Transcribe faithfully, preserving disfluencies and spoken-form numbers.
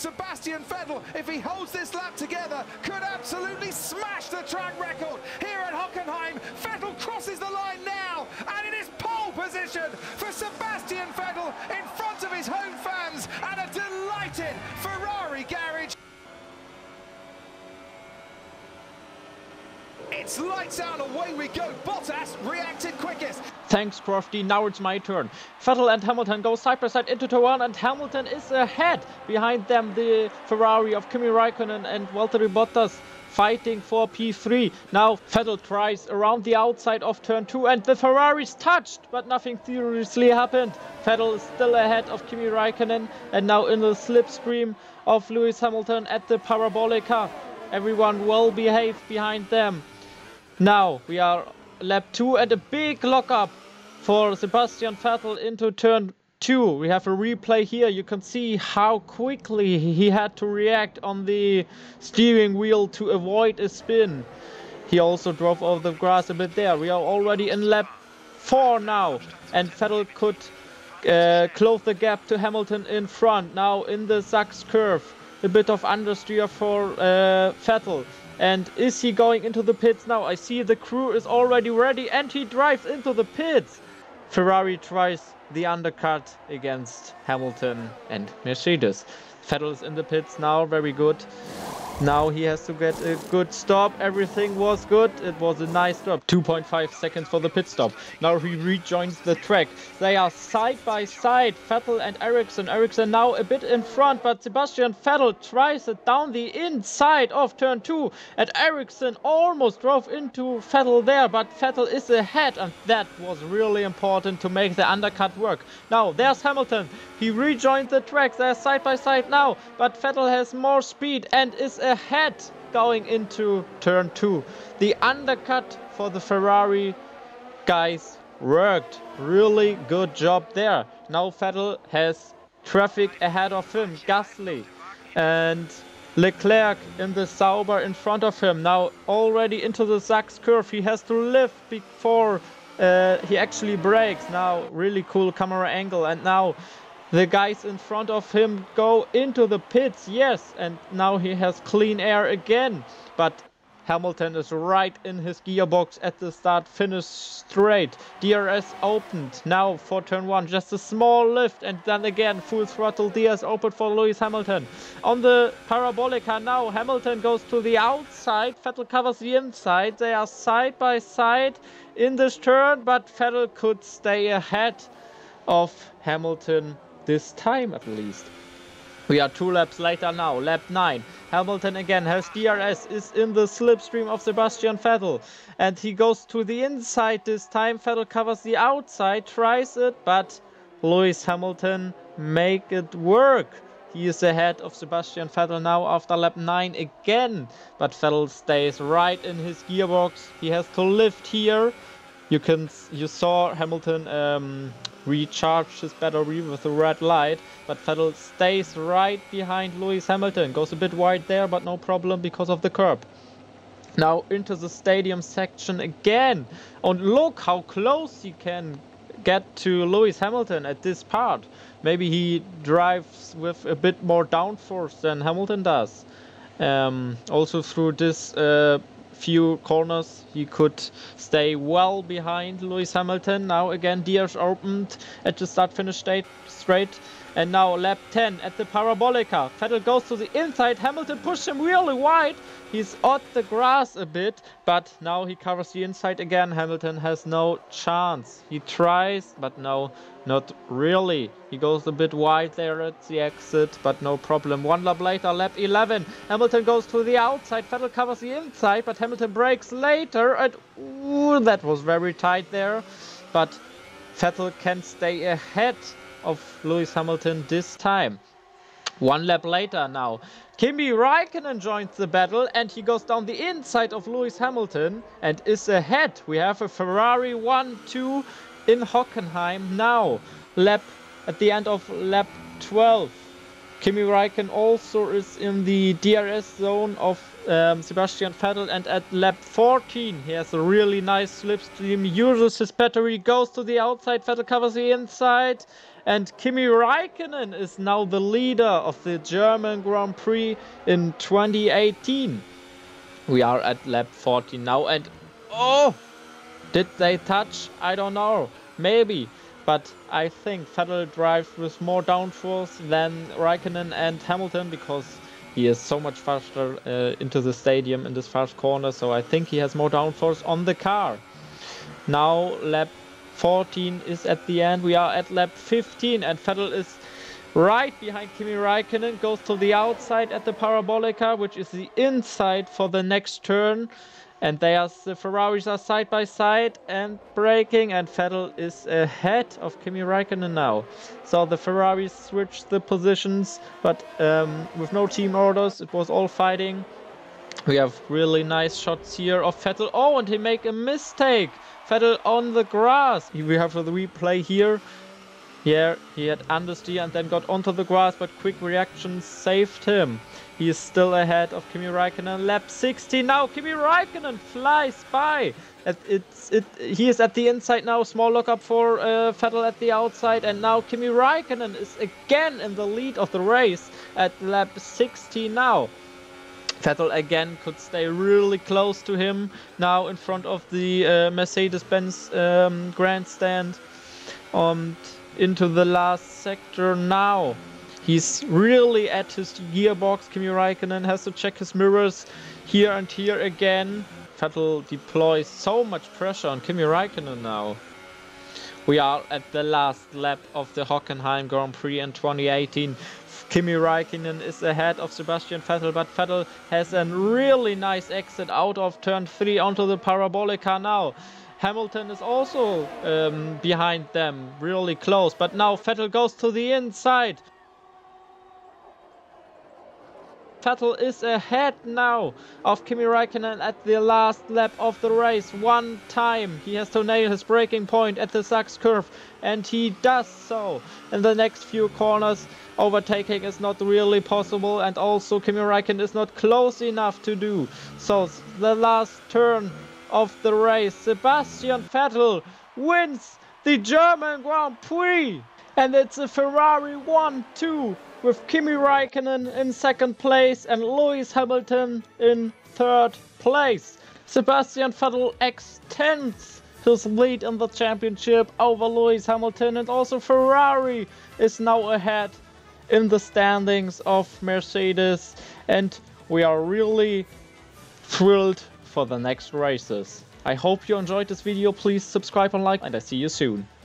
Sebastian Vettel, if he holds this lap together, could absolutely smash the track record here at Hockenheim. Vettel crosses the line now, and it is pole position for Sebastian Vettel in front of his home fans and a delighted Ferrari garage. It's lights out, away we go. Bottas reacted quickest. Thanks, Crofty. Now it's my turn. Vettel and Hamilton go side by side into turn one, and Hamilton is ahead. Behind them, the Ferrari of Kimi Raikkonen and Valtteri Bottas fighting for P three. Now Vettel tries around the outside of turn two, and the Ferrari's touched, but nothing seriously happened. Vettel is still ahead of Kimi Raikkonen, and now in the slipstream of Lewis Hamilton at the Parabolica. Everyone well behaved behind them. Now we are lap two and a big lockup for Sebastian Vettel into turn two. We have a replay here. You can see how quickly he had to react on the steering wheel to avoid a spin. He also drove over the grass a bit there. We are already in lap four now, and Vettel could uh, close the gap to Hamilton in front. Now in the Sachs curve, a bit of understeer for uh, Vettel. And is he going into the pits now? I see the crew is already ready, and he drives into the pits. Ferrari tries the undercut against Hamilton and Mercedes. Vettel is in the pits now, very good. Now he has to get a good stop. Everything was good. It was a nice stop. two point five seconds for the pit stop. Now he rejoins the track. They are side by side, Vettel and Ericsson. Ericsson now a bit in front, but Sebastian Vettel tries it down the inside of turn two. And Ericsson almost drove into Vettel there, but Vettel is ahead, and that was really important to make the undercut work. Now there's Hamilton. He rejoined the track. They're side by side now, but Vettel has more speed and is ahead going into turn two. The undercut for the Ferrari guys worked. Really good job there. Now Vettel has traffic ahead of him. Gasly and Leclerc in the Sauber in front of him. Now already into the Sachs curve. He has to lift before uh, he actually brakes. Now really cool camera angle, and now the guys in front of him go into the pits, yes, and now he has clean air again. But Hamilton is right in his gearbox at the start, finish straight. D R S opened now for turn one, just a small lift, and then again full throttle D R S open for Lewis Hamilton. On the Parabolica now, Hamilton goes to the outside, Vettel covers the inside. They are side by side in this turn, but Vettel could stay ahead of Hamilton this time at least. We are two laps later now, lap nine. Hamilton again has D R S, is in the slipstream of Sebastian Vettel, and he goes to the inside this time. Vettel covers the outside, tries it, but Lewis Hamilton make it work. He is ahead of Sebastian Vettel now after lap nine again, but Vettel stays right in his gearbox. He has to lift here. You can you saw Hamilton um, recharge his battery with a red light, but Vettel stays right behind Lewis Hamilton. Goes a bit wide there, but no problem because of the curb. Now into the stadium section again, and look how close he can get to Lewis Hamilton at this part. Maybe he drives with a bit more downforce than Hamilton does. Um, also through this uh, few corners he could stay well behind Lewis Hamilton. Now again D R S opened at the start finish state straight, and now lap ten at the Parabolica. Vettel goes to the inside, Hamilton pushed him really wide. He's off the grass a bit, but now he covers the inside again. Hamilton has no chance. He tries, but no, not really. He goes a bit wide there at the exit, but no problem. One lap later, lap eleven. Hamilton goes to the outside. Vettel covers the inside, but Hamilton brakes later. And ooh, that was very tight there. But Vettel can stay ahead of Lewis Hamilton this time. One lap later now, Kimi Raikkonen joins the battle, and he goes down the inside of Lewis Hamilton and is ahead. We have a Ferrari one two in Hockenheim now. Lap at the end of lap twelve. Kimi Raikkonen also is in the D R S zone of um, Sebastian Vettel, and at lap fourteen he has a really nice slipstream, uses his battery, goes to the outside, Vettel covers the inside, and Kimi Räikkönen is now the leader of the German Grand Prix in twenty eighteen. We are at lap fourteen now, and oh, did they touch? I don't know, maybe, but I think Vettel drives with more downforce than Räikkönen and Hamilton, because he is so much faster uh, into the stadium in this fast corner, so I think he has more downforce on the car. Now lap fourteen is at the end. We are at lap fifteen, and Vettel is right behind Kimi Räikkönen, goes to the outside at the Parabolica, which is the inside for the next turn. And they are, the Ferraris are side by side and braking, and Vettel is ahead of Kimi Räikkönen now. So the Ferraris switched the positions, but um, with no team orders, it was all fighting. We have really nice shots here of Vettel. Oh, and he make a mistake. Vettel on the grass. We have the replay here. Here he had understeer and then got onto the grass, but quick reaction saved him. He is still ahead of Kimi Räikkönen. Lap sixty now. Kimi Räikkönen flies by. It's, it, he is at the inside now. Small lookup for uh, Vettel at the outside. And now Kimi Räikkönen is again in the lead of the race at lap sixty now. Vettel again could stay really close to him now in front of the uh, Mercedes-Benz um, grandstand. Um, into the last sector now. He's really at his gearbox. Kimi Räikkönen has to check his mirrors here and here again. Vettel deploys so much pressure on Kimi Räikkönen now. We are at the last lap of the Hockenheim Grand Prix in twenty eighteen. Kimi Räikkönen is ahead of Sebastian Vettel, but Vettel has a really nice exit out of turn three onto the Parabolica now. Hamilton is also um, behind them, really close, but now Vettel goes to the inside. Vettel is ahead now of Kimi Räikkönen at the last lap of the race. One time he has to nail his braking point at the Sachs curve, and he does so. In the next few corners, overtaking is not really possible, and also Kimi Räikkönen is not close enough to do. So the last turn of the race, Sebastian Vettel wins the German Grand Prix, and it's a Ferrari one two with Kimi Räikkönen in second place and Lewis Hamilton in third place. Sebastian Vettel extends his lead in the championship over Lewis Hamilton, and also Ferrari is now ahead in the standings of Mercedes, and we are really thrilled for the next races. I hope you enjoyed this video. Please subscribe and like, and I see you soon.